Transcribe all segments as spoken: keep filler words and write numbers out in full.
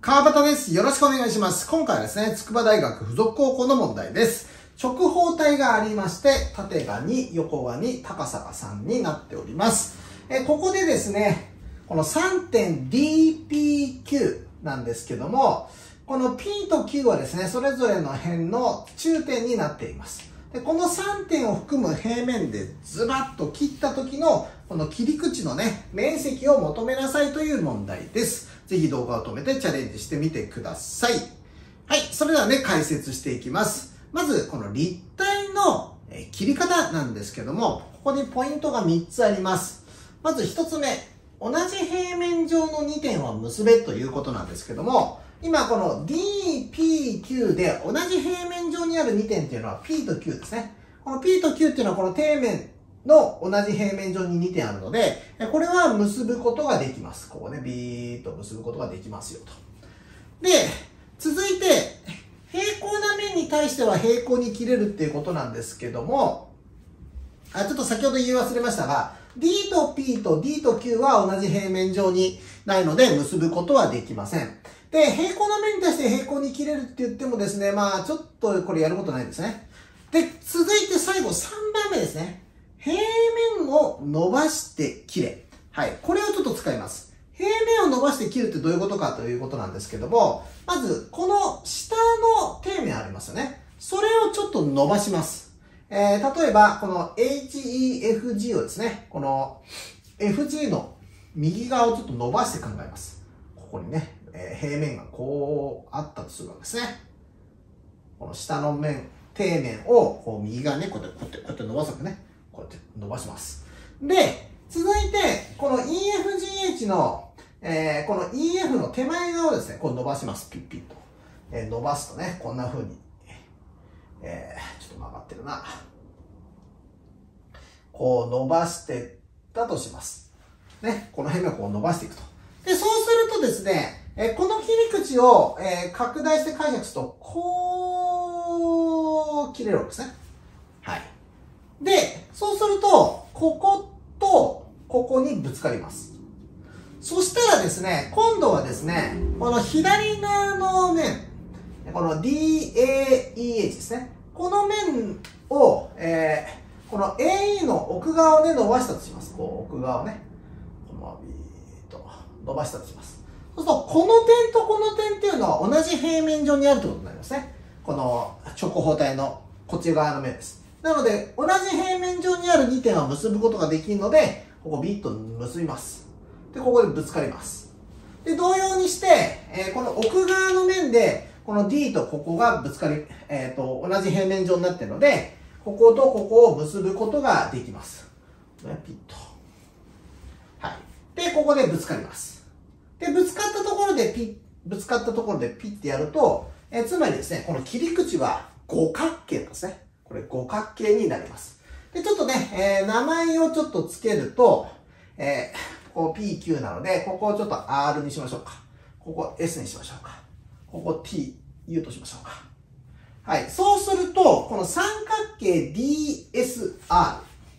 川端です。よろしくお願いします。今回はですね、筑波大学附属高校の問題です。直方体がありまして、縦がに、横がに、高さがさんになっております。えここでですね、この さんてんディーピーキュー なんですけども、この P と Q はですね、それぞれの辺の中点になっています。でこのさんてんを含む平面でズバッと切った時のこの切り口のね、面積を求めなさいという問題です。ぜひ動画を止めてチャレンジしてみてください。はい、それではね、解説していきます。まず、この立体の切り方なんですけども、ここにポイントがみっつあります。まずひとつめ、同じ平面上のにてんは結べということなんですけども、今この ディーピーキュー で同じ平面上にあるにてんっていうのは P と Q ですね。この P と Q っていうのはこの底面の同じ平面上ににてんあるので、これは結ぶことができます。ここね、ビーッと結ぶことができますよと。で、続いて、平行な面に対しては平行に切れるっていうことなんですけども、あ、ちょっと先ほど言い忘れましたが、D と P と D と Q は同じ平面上にないので結ぶことはできません。で、平行な面に対して平行に切れるって言ってもですね、まあちょっとこれやることないですね。で、続いて最後さんばんめですね。平面を伸ばして切れ。はい。これをちょっと使います。平面を伸ばして切るってどういうことかということなんですけども、まず、この下の底面ありますよね。それをちょっと伸ばします。えー、例えば、この エイチイーエフジー をですね、この エフジー の右側をちょっと伸ばして考えます。ここにね、えー、平面がこうあったとするわけですね。この下の面、底面をこう右側ね、こうやって、こうやって、こうやって伸ばすわけね。こうやって伸ばします。で、続いて、この イーエフジーエイチ の、えー、この イーエフ の手前側をですね、こう伸ばします。ピッピッと。えー、伸ばすとね、こんな風に、えー、ちょっと曲がってるな。こう伸ばしていったとします。ね、この辺がこう伸ばしていくと。で、そうするとですね、えー、この切り口を、えー、拡大して解釈すると、こう、切れるわけですね。はい。で、そうすると、こことここにぶつかります。そしたらですね、今度はですね、この左側の面、この ディーエーイーエイチ ですね。この面を、えー、この エーイー の奥側をね、伸ばしたとします。こう、奥側をね、このビーッと伸ばしたとします。そうすると、この点とこの点っていうのは同じ平面上にあるということになりますね。この直方体のこっち側の面です。なので、同じ平面上にあるにてんは結ぶことができるので、ここビッと結びます。で、ここでぶつかります。で、同様にして、えー、この奥側の面で、この D とここがぶつかり、えっと、同じ平面上になっているので、こことここを結ぶことができます。ね、ピッと。はい。で、ここでぶつかります。で、ぶつかったところでピッ、ぶつかったところでピッてやると、えー、つまりですね、この切り口は五角形なんですね。これ五角形になります。で、ちょっとね、えー、名前をちょっとつけると、えー、ここ ピーキュー なので、ここをちょっと アール にしましょうか。ここ エス にしましょうか。ここ ティーユー としましょうか。はい。そうすると、この三角形 ディーエスア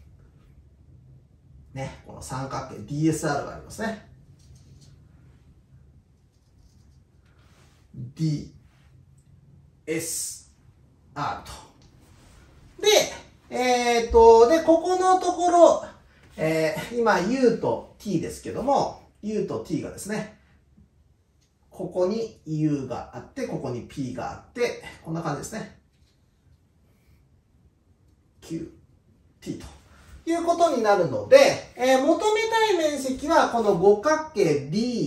ール。ね、この三角形 ディーエスアール がありますね。ディーエスアール と。で、えっと、で、ここのところ、えー、今 U と T ですけども、U と T がですね、ここに U があって、ここに P があって、こんな感じですね。Q、T ということになるので、えー、求めたい面積はこの五角形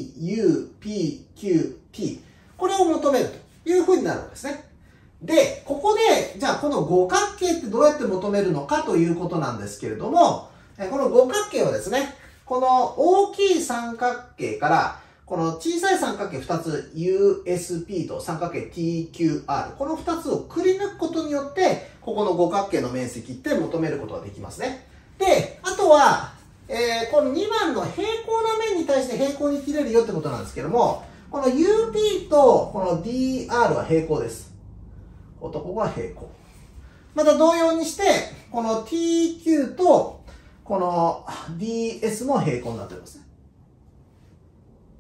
D、U、P、Q、T。これを求めるというふうになるんですね。で、ここで、じゃあこの五角形ってどうやって求めるのかということなんですけれども、この五角形はですね、この大きい三角形から、この小さい三角形ふたつ ユーエスピー と三角形 ティーキューアール、このふたつをくり抜くことによって、ここの五角形の面積って求めることができますね。で、あとは、えー、このにばんの平行な面に対して平行に切れるよってことなんですけども、この ユーピー とこの ディーアール は平行です。ここが平行。また同様にして、この ティーキュー とこの ディーエス も平行になっておりますね。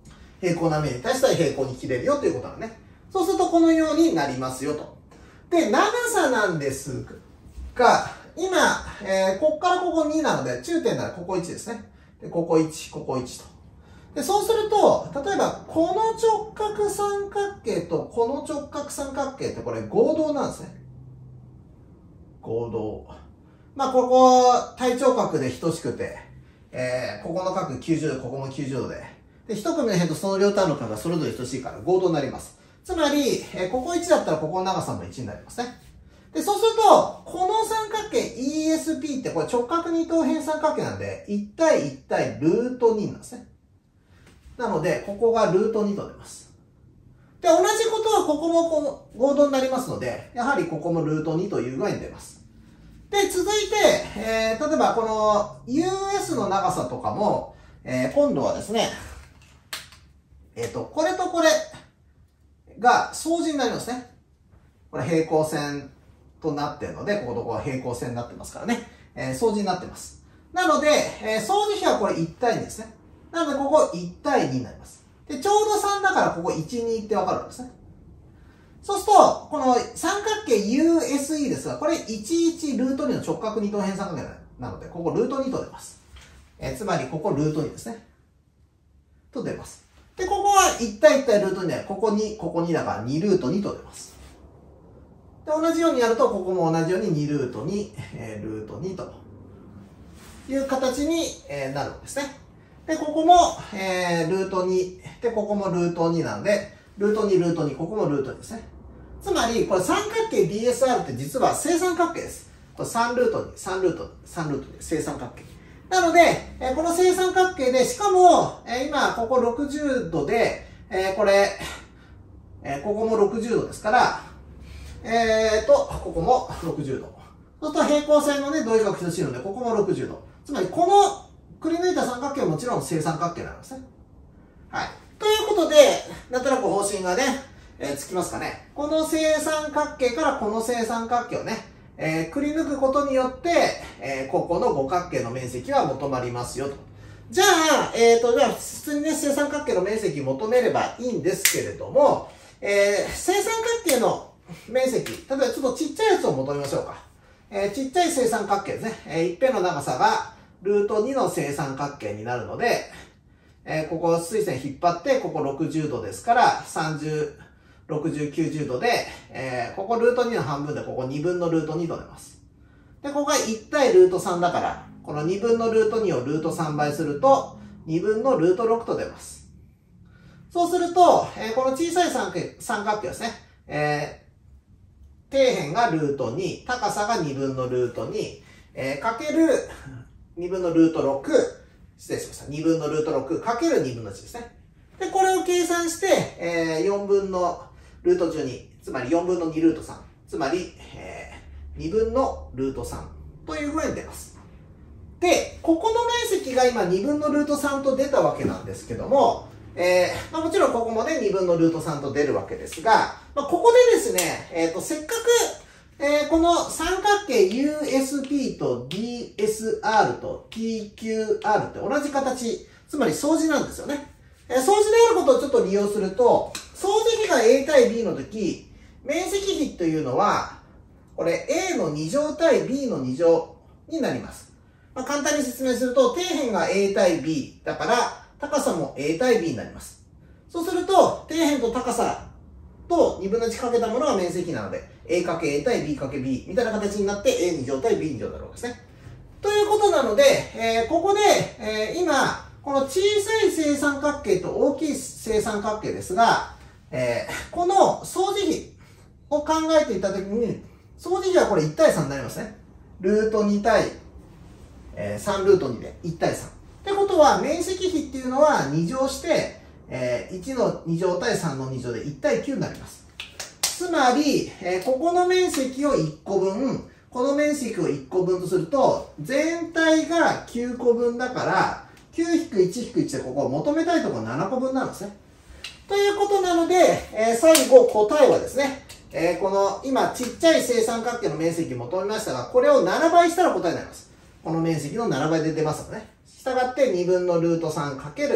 平行な面に対しては平行に切れるよということなのね。そうするとこのようになりますよと。で、長さなんですが、今、えー、こっからここになので、中点ならここいちですね。で、ここいち、ここいちと。で、そうすると、例えば、この直角三角形とこの直角三角形ってこれ合同なんですね。合同。まあ、ここ、対頂角で等しくて、えー、ここの角きゅうじゅうど、ここもきゅうじゅうどで。で、一組の辺とその両端の角がそれぞれ等しいから合同になります。つまり、えー、ここいちだったらここの長さもいちになりますね。で、そうすると、この三角形 イーエスピー ってこれ直角二等辺三角形なんで、いち対いち対ルートになんですね。なので、ここがルートにと出ます。で、同じことはここもこの合同になりますので、やはりここもルートにという具合に出ます。で、続いて、えー、例えばこの ユーエス の長さとかも、えー、今度はですね、えっと、これとこれが相似になりますね。これ平行線となっているので、こことここは平行線になってますからね。えー、相似になってます。なので、えー、相似比はこれいち対にですね。なので、ここいち対にになります。で、ちょうどさんだからここいち、にってわかるんですね。そうすると、この三角形 ユーエスイー ですが、これいち、いちルートにの直角二等辺三角形なので、ここルートにと出ます。えー、つまり、ここルートにですね。と出ます。で、ここはいち対いち対ルートにで、ここに、ここにだからにルートにと出ます。で、同じようにやると、ここも同じようににルートに、えー、ルートにという形に、えー、なるんですね。で、ここも、えー、ルートに、で、ここもルートになので、ルートに、ルートに、ここもルートにですね。つまり、これ三角形 ビーエスアール って実は正三角形です。これさんルートに、さんルートに、さんルートに、正三角形。なので、えー、この正三角形で、しかも、えー、今、こころくじゅうどで、えー、これ、えー、ここもろくじゅうどですから、えーと、ここもろくじゅうど。そうすると平行線のね、同位角等しいので、ここもろくじゅうど。つまり、この、くり抜いた三角形はもちろん正三角形なんですね。はい。ということで、なんとなく方針がね、えー、つきますかね。この正三角形からこの正三角形をね、えー、くり抜くことによって、えー、ここの五角形の面積は求まりますよと。じゃあ、えっと、じゃあ、普通にね、正三角形の面積求めればいいんですけれども、えー、正三角形の面積、例えばちょっとちっちゃいやつを求めましょうか。えー、ちっちゃい正三角形ですね。えー、一辺の長さが、ルートにの正三角形になるので、えー、ここ水線引っ張って、こころくじゅうどですから、さんじゅう、ろくじゅう、きゅうじゅうどで、えー、ここルートにの半分で、ここにぶんのルートにと出ます。で、ここがいち対ルートさんだから、このにぶんのルートにをルートさん倍すると、にぶんのルートろくと出ます。そうすると、えー、この小さい三角形、三角形ですね。えー、底辺がルートに、高さがにぶんのルートに、えー、かける、にぶんのルートろく、失礼しました。にぶんのルートろくかけるにぶんのいちですね。で、これを計算して、えー、よんぶんのルートじゅうに、つまりよんぶんのにルートさん、つまり、えー、にぶんのルートさんというふうに出ます。で、ここの面積が今にぶんのルートさんと出たわけなんですけども、えー、まあ、もちろんここもね、にぶんのルートさんと出るわけですが、まあ、ここでですね、えっと、せっかく、えー、この三角形 ユーエスピー と ディーエスアール と ティーキューアール って同じ形、つまり相似なんですよね。えー、相似であることをちょっと利用すると、相似比が A 対 B の時、面積比というのは、これ A のに乗対 B のに乗になります。まあ、簡単に説明すると、底辺が A 対 B だから、高さも A 対 B になります。そうすると、底辺と高さとにぶんのいちかけたものが面積なので、A かけ A 対 B かけ B みたいな形になって エーに乗対 ビーに乗になるわけですね。ということなので、えー、ここで、えー、今、この小さい正三角形と大きい正三角形ですが、えー、この相似比を考えていたときに、相似比はこれいち対さんになりますね。ルートに対、えー、さんルートにでいち対さん。ってことは、面積比っていうのはに乗して、えー、いちのに乗対さんのに乗でいち対きゅうになります。つまり、えー、ここの面積をいっこぶん、この面積をいっこぶんとすると、全体がきゅうこぶんだから、きゅうひくいちひくいちでここを求めたいところななこぶんなんですね。ということなので、えー、最後答えはですね、えー、この今ちっちゃい正三角形の面積求めましたが、これをななばいしたら答えになります。この面積のななばいで出ますのでね。したがってにぶんのルートさんかける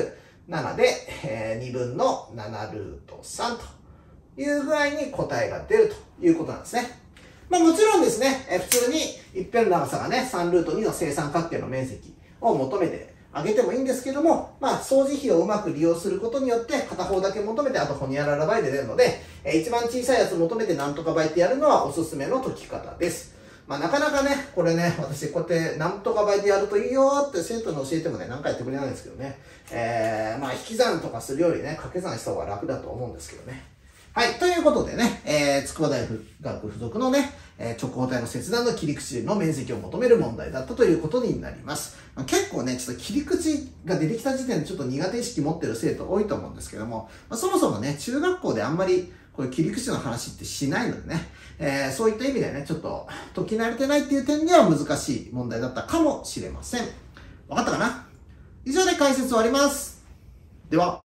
ななで、えー、にぶんのななルートさんという具合に答えが出るということなんですね。まあもちろんですね、えー、普通に一辺の長さがね、さんルートにの正三角形の面積を求めてあげてもいいんですけども、まあ相似比をうまく利用することによって片方だけ求めてあとホニャララ倍で出るので、えー、一番小さいやつ求めてなんとか倍ってやるのはおすすめの解き方です。まあなかなかね、これね、私こうやってなんとか倍でやるといいよって生徒に教えてもね、何回やってくれないんですけどね。えー、まあ引き算とかするよりね、掛け算した方が楽だと思うんですけどね。はい。ということでね、えー、筑波大学附属のね、えー、直方体の切断の切り口の面積を求める問題だったということになります。まあ、結構ね、ちょっと切り口が出てきた時点でちょっと苦手意識持ってる生徒多いと思うんですけども、まあ、そもそもね、中学校であんまりこういう切り口の話ってしないのでね、えー、そういった意味でね、ちょっと解き慣れてないっていう点では難しい問題だったかもしれません。わかったかな？以上で解説終わります。では。